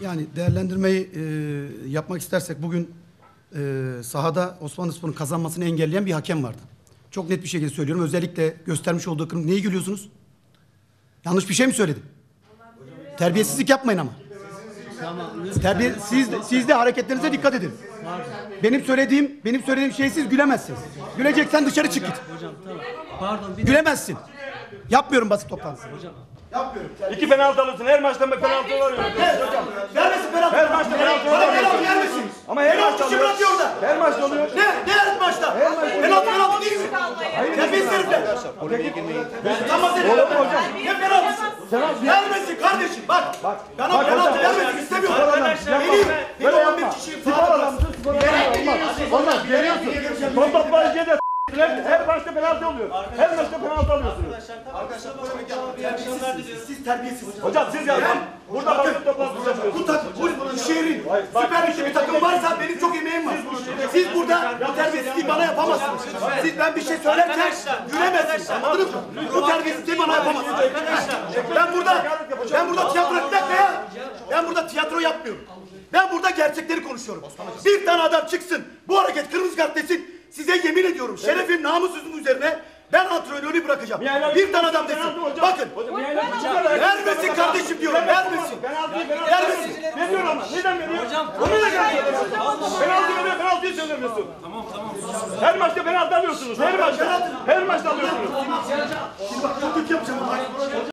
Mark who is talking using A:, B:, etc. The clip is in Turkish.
A: Yani değerlendirmeyi yapmak istersek bugün sahada Osmanlıspor'un kazanmasını engelleyen bir hakem vardı. Çok net bir şekilde söylüyorum. Özellikle göstermiş olduğu kırmızı... Neyi gülüyorsunuz? Yanlış bir şey mi söyledim? Terbiyesizlik yapmayın ama. Siz de hareketlerinize dikkat edin. Benim söylediğim şey siz gülemezsiniz. Güleceksen dışarı çık git.
B: Hocam tamam. Pardon.
A: Gülemezsin. Yapmıyorum basit toplantısı.
B: Hocam.
A: Yapmıyorum.
C: 2 penaltı alırsın. Her maçta bir penaltı var.
A: Vermesin penaltı.
C: Her maçta penaltı var.
A: Penaltı vermesin.
C: Ama her maçta
A: Kim
C: oluyor.
A: atıyor orada?
C: Her maçta oluyor.
A: Ne her maçta? Penaltı değil mi? Terbiyesiz herifler. Utanmaz herifler. Ne penaltısı? Vermesin kardeşim. Bak. Bana penaltı vermesin istemiyorum. Benim 11 kişiyim sahada.
C: Olmaz. Geliyorsun. Toplayıcıya da her maçta penaltı oluyor. Her maçta penaltı alıyorsunuz.
A: Siz terbiyesizsiniz.
C: Hocam siz yazın. Burada bakın toplantısı yapıyorsunuz.
A: Bu şehrin süper güçlü bir takım varsa benim çok emeğim var. Siz burada bu terbiyesizliği bana yapamazsınız. Ben bir şey söylerken gülemezsiniz. Anladınız mı? Bu terbiyesizliği bana yapamazsınız. Ben burada tiyatro bir dakika ya. Ben burada tiyatro yapmıyorum. Ben burada gerçekleri konuşuyorum. Bir tane adam çıksın bu hareket kırmızı kart desin. Size yemin ediyorum şerefim namusuzum üzerine ben antrenörü bırakacağım. Bir tane adam desin. Bakın. Vermesin kardeşim diyorum. Vermesin. Vermesin.
C: Veriyor ama. Neden veriyor?
B: Hocam.
C: Onu da gelmiyor. Penaltı veriyor. Penaltıyı söylemiyorsun. Tamam. Her maçta penaltı alıyorsunuz. Her maçta alıyorsunuz.
A: Şimdi bak kötü yapacağım.